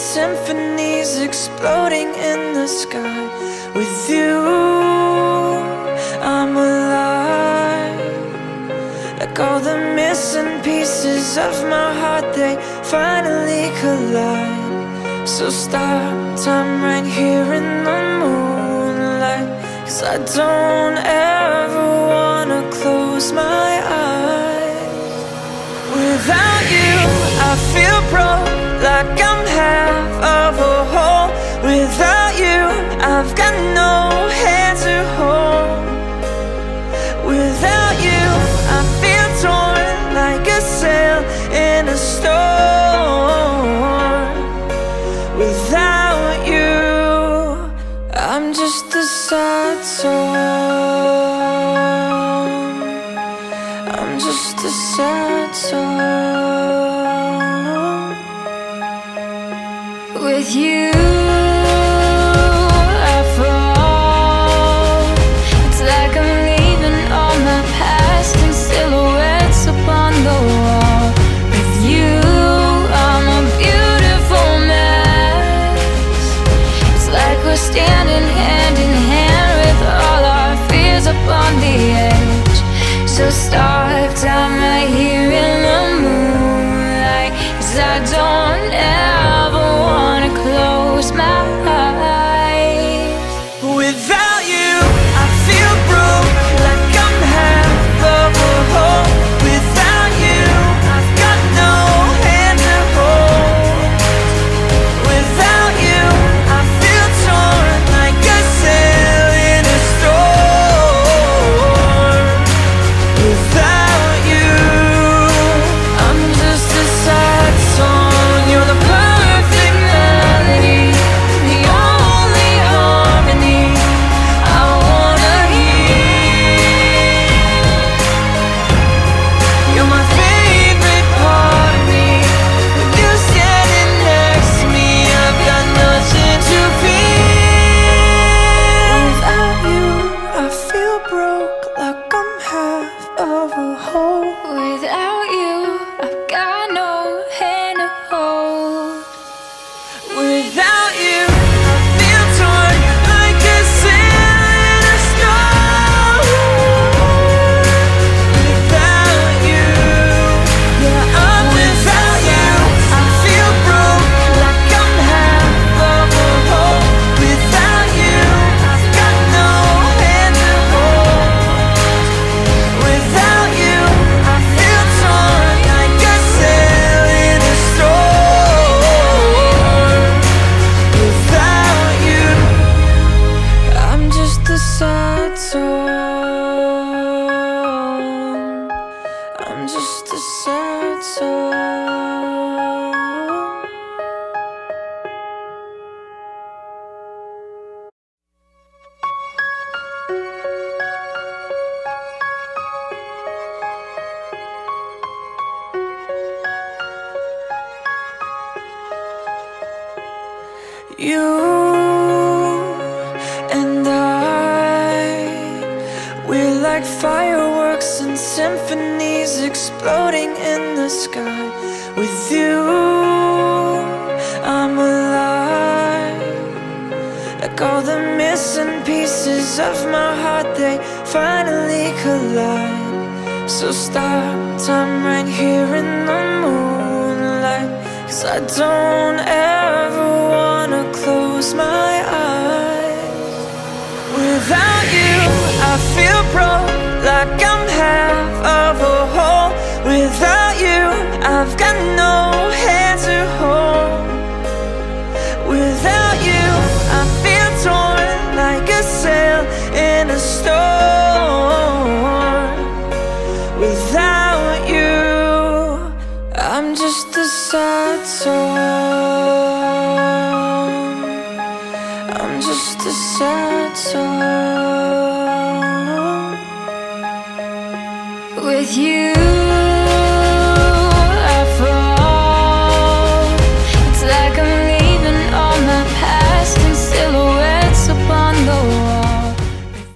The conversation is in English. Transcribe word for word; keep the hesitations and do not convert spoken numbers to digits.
symphonies exploding in the sky. With you, I'm alive. Like all the missing pieces of my heart, they finally collide. So stop time right here in the moonlight, 'cause I don't ever wanna close my eyes. Without you, I feel broke, like I'm half of a whole. Without you, I've got no hand to hold. Without you, I feel torn like a sail in a storm. Without you, I'm just a sad song. I'm just a sad song. With you, I fall. It's like I'm leaving all my past in silhouettes upon the wall. With you, I'm a beautiful mess. It's like we're standing hand in hand with all our fears upon the edge. So stop time right here in the moonlight, 'cause I don't ever wanna close my eyes. Without you, I feel broke, like I'm half of a whole. Without you, I've got no hand to hold. Without you, I feel torn like a sail in a storm. Without you, I'm just a sad song. You're the perfect melody, the only harmony I wanna hear. You're my favorite part of me. With you standing next to me, I've got nothing to fear. Without you, I feel broke, like I'm half of a whole. Without you, I've got no hand to hold. Without you, I feel torn like a sail in a storm. Without you, yeah, I'm without you. I feel broke, like I'm half of a whole. Without you, I've got no hand to hold. Without you, I feel torn like a sail in a storm. Without you, I'm just a sad song. I'm just a sad song. You and I, we're like fireworks and symphonies exploding in the sky. With you, I'm alive. Like all the missing pieces of my heart, they finally collide. So stop time right here in the moonlight, 'cause I don't ever wanna close my eyes. Without you, I feel broke, like I'm half of a whole. Without you, I've got no hand to hold. Without you, I feel torn like a sail in a storm. Without you, I'm just a sad song.